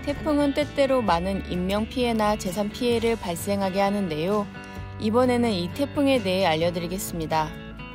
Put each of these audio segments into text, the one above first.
태풍은 때때로 많은 인명피해나 재산 피해를 발생하게 하는데요. 이번에는 이 태풍에 대해 알려드리겠습니다.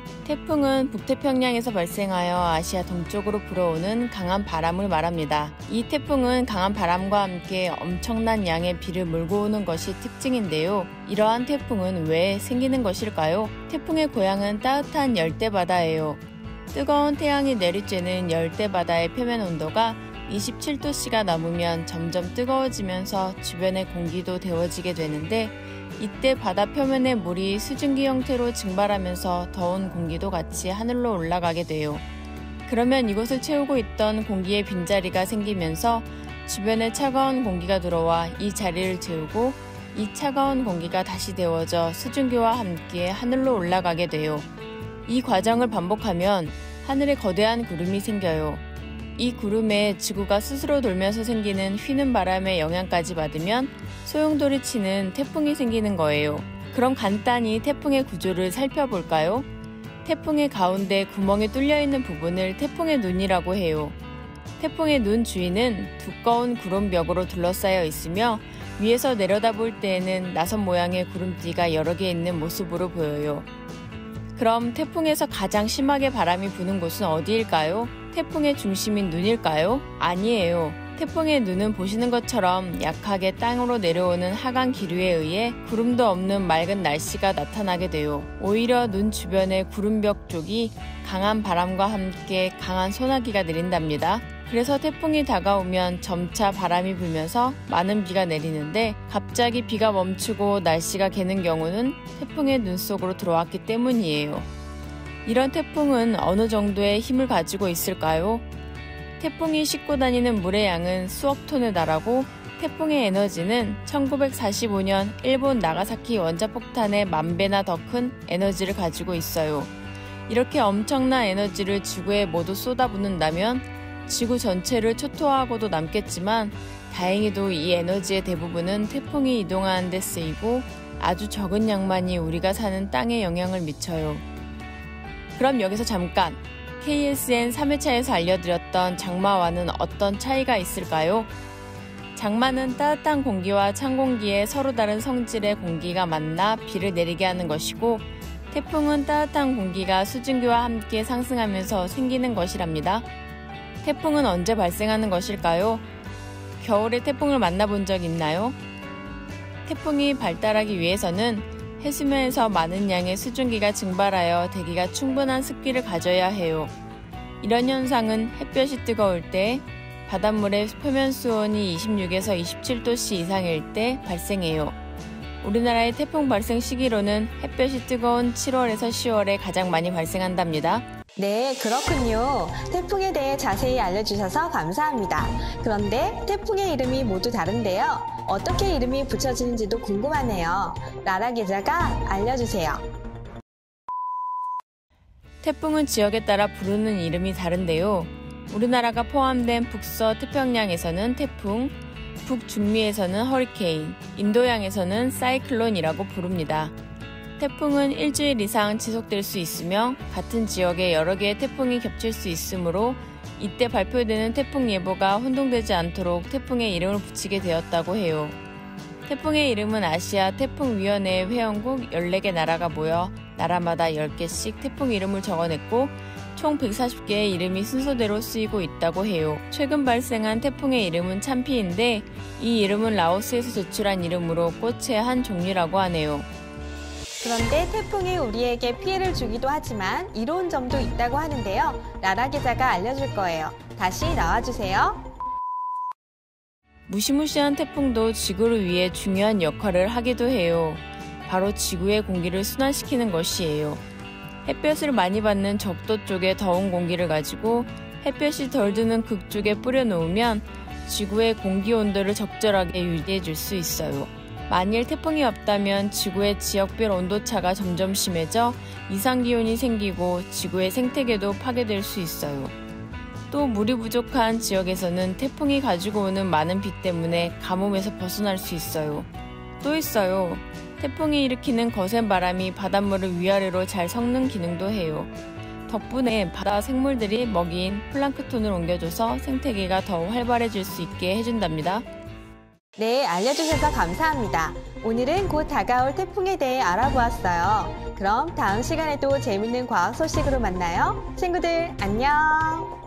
태풍은 북태평양에서 발생하여 아시아 동쪽으로 불어오는 강한 바람을 말합니다. 이 태풍은 강한 바람과 함께 엄청난 양의 비를 몰고 오는 것이 특징인데요. 이러한 태풍은 왜 생기는 것일까요? 태풍의 고향은 따뜻한 열대바다예요. 뜨거운 태양이 내리쬐는 열대바다의 표면 온도가 27도씨가 넘으면 점점 뜨거워지면서 주변의 공기도 데워지게 되는데, 이때 바다 표면의 물이 수증기 형태로 증발하면서 더운 공기도 같이 하늘로 올라가게 돼요. 그러면 이곳을 채우고 있던 공기의 빈자리가 생기면서 주변에 차가운 공기가 들어와 이 자리를 채우고, 이 차가운 공기가 다시 데워져 수증기와 함께 하늘로 올라가게 돼요. 이 과정을 반복하면 하늘에 거대한 구름이 생겨요. 이 구름에 지구가 스스로 돌면서 생기는 휘는 바람의 영향까지 받으면 소용돌이 치는 태풍이 생기는 거예요. 그럼 간단히 태풍의 구조를 살펴볼까요? 태풍의 가운데 구멍이 뚫려 있는 부분을 태풍의 눈이라고 해요. 태풍의 눈 주위는 두꺼운 구름벽으로 둘러싸여 있으며 위에서 내려다볼 때에는 나선 모양의 구름띠가 여러 개 있는 모습으로 보여요. 그럼 태풍에서 가장 심하게 바람이 부는 곳은 어디일까요? 태풍의 중심인 눈일까요? 아니에요. 태풍의 눈은 보시는 것처럼 약하게 땅으로 내려오는 하강 기류에 의해 구름도 없는 맑은 날씨가 나타나게 돼요. 오히려 눈 주변의 구름벽 쪽이 강한 바람과 함께 강한 소나기가 내린답니다. 그래서 태풍이 다가오면 점차 바람이 불면서 많은 비가 내리는데, 갑자기 비가 멈추고 날씨가 개는 경우는 태풍의 눈 속으로 들어왔기 때문이에요. 이런 태풍은 어느 정도의 힘을 가지고 있을까요? 태풍이 싣고 다니는 물의 양은 수억 톤에 달하고, 태풍의 에너지는 1945년 일본 나가사키 원자폭탄의 10,000배나 더 큰 에너지를 가지고 있어요. 이렇게 엄청난 에너지를 지구에 모두 쏟아붓는다면 지구 전체를 초토화하고도 남겠지만, 다행히도 이 에너지의 대부분은 태풍이 이동하는 데 쓰이고 아주 적은 양만이 우리가 사는 땅에 영향을 미쳐요. 그럼 여기서 잠깐, KSN 3회차에서 알려드렸던 장마와는 어떤 차이가 있을까요? 장마는 따뜻한 공기와 찬 공기의 서로 다른 성질의 공기가 만나 비를 내리게 하는 것이고, 태풍은 따뜻한 공기가 수증기와 함께 상승하면서 생기는 것이랍니다. 태풍은 언제 발생하는 것일까요? 겨울에 태풍을 만나본 적 있나요? 태풍이 발달하기 위해서는 해수면에서 많은 양의 수증기가 증발하여 대기가 충분한 습기를 가져야 해요. 이런 현상은 햇볕이 뜨거울 때, 바닷물의 표면 수온이 26에서 27도씨 이상일 때 발생해요. 우리나라의 태풍 발생 시기로는 햇볕이 뜨거운 7월에서 10월에 가장 많이 발생한답니다. 네, 그렇군요. 태풍에 대해 자세히 알려주셔서 감사합니다. 그런데 태풍의 이름이 모두 다른데요. 어떻게 이름이 붙여지는지도 궁금하네요. 라라 기자가 알려주세요. 태풍은 지역에 따라 부르는 이름이 다른데요. 우리나라가 포함된 북서 태평양에서는 태풍, 북중미에서는 허리케인, 인도양에서는 사이클론이라고 부릅니다. 태풍은 일주일 이상 지속될 수 있으며 같은 지역에 여러 개의 태풍이 겹칠 수 있으므로 이때 발표되는 태풍 예보가 혼동되지 않도록 태풍의 이름을 붙이게 되었다고 해요. 태풍의 이름은 아시아 태풍위원회의 회원국 14개 나라가 모여 나라마다 10개씩 태풍 이름을 적어냈고, 총 140개의 이름이 순서대로 쓰이고 있다고 해요. 최근 발생한 태풍의 이름은 참피인데, 이 이름은 라오스에서 제출한 이름으로 꽃의 한 종류라고 하네요. 그런데 태풍이 우리에게 피해를 주기도 하지만 이로운 점도 있다고 하는데요. 라라 기자가 알려줄 거예요. 다시 나와주세요. 무시무시한 태풍도 지구를 위해 중요한 역할을 하기도 해요. 바로 지구의 공기를 순환시키는 것이에요. 햇볕을 많이 받는 적도 쪽에 더운 공기를 가지고 햇볕이 덜 드는 극쪽에 뿌려놓으면 지구의 공기 온도를 적절하게 유지해 줄 수 있어요. 만일 태풍이 없다면 지구의 지역별 온도차가 점점 심해져 이상기온이 생기고 지구의 생태계도 파괴될 수 있어요. 또 물이 부족한 지역에서는 태풍이 가지고 오는 많은 비 때문에 가뭄에서 벗어날 수 있어요. 또 있어요. 태풍이 일으키는 거센 바람이 바닷물을 위아래로 잘 섞는 기능도 해요. 덕분에 바다 생물들이 먹이인 플랑크톤을 옮겨줘서 생태계가 더 활발해질 수 있게 해준답니다. 네, 알려주셔서 감사합니다. 오늘은 곧 다가올 태풍에 대해 알아보았어요. 그럼 다음 시간에도 재밌는 과학 소식으로 만나요. 친구들, 안녕!